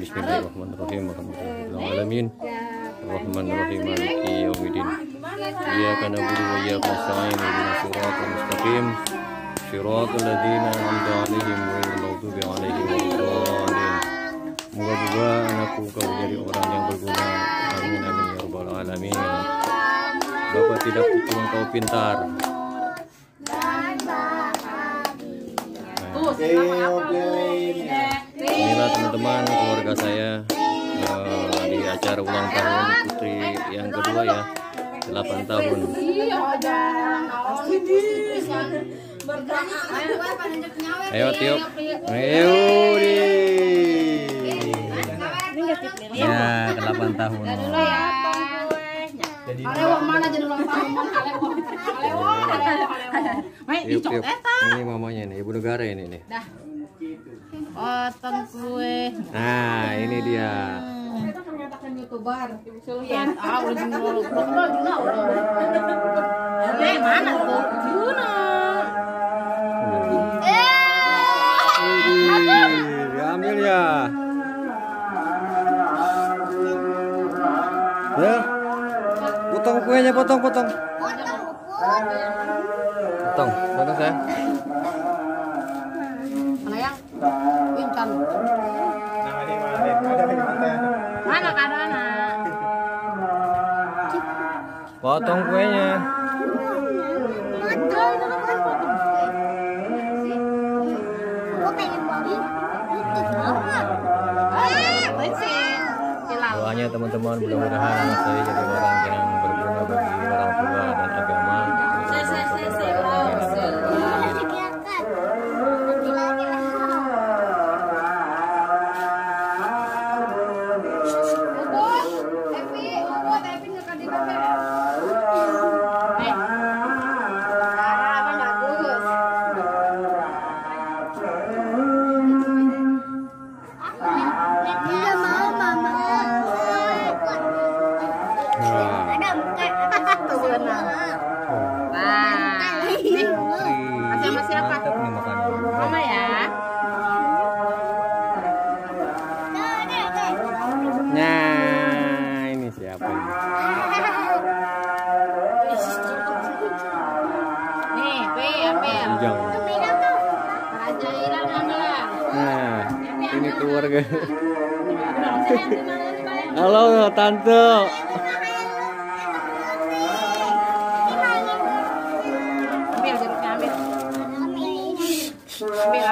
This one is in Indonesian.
Bismillahirrahmanirrahim. Alhamdulillahirabbil alamin. Arrahmanirrahim. Maliki yaumiddin. Iyyaka na'budu wa iyyaka nasta'in. Ihdinas siratal mustaqim. Shiratal ladzina an'amta 'alaihim ghairil maghdubi 'alaihim waladdallin. Moga-moga anakku kau jadi orang yang berguna. Amin amin ya rabbal alamin. Bapak tidak butuh engkau pintar. Inilah teman-teman keluarga saya di acara ulang tahun putri yang kedua ya, 8 tahun. Ayo tiup, ayo di. Ya 8 tahun. Ini mamanya nih, ibu negara ini nih. Potong kue. Nah, ini dia. YouTuber. Mana tuh? Diambil ya. Ya. Potong kuenya, potong. Potong saya. Pintar. Mana kadana? Potong kuenya. Doanya teman-teman, mudah-mudahan saya jadi orang yang berguna bagi orang tua dan agama. Sama siapa? Mama ya. Nah, ini siapa ini? Nih, ambil. Raja Irang ambil. Nah, ini keluarga. Halo tante. Ambil.